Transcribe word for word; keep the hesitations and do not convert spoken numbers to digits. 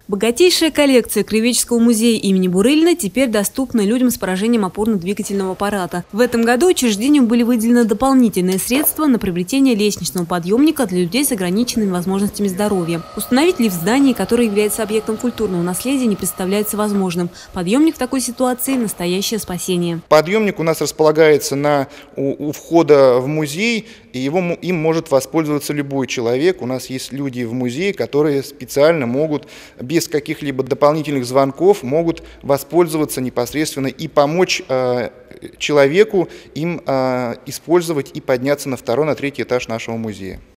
Богатейшая коллекция Краеведческого музея имени Бурылина теперь доступна людям с поражением опорно-двигательного аппарата. В этом году учреждению были выделены дополнительные средства на приобретение лестничного подъемника для людей с ограниченными возможностями здоровья. Установить лифт в здании, которое является объектом культурного наследия, не представляется возможным. Подъемник в такой ситуации – настоящее спасение. Подъемник у нас располагается на, у, у входа в музей, и его, им может воспользоваться любой человек. У нас есть люди в музее, которые специально могут без каких-либо дополнительных звонков могут воспользоваться непосредственно и помочь э, человеку им э, использовать и подняться на второй, на третий этаж нашего музея.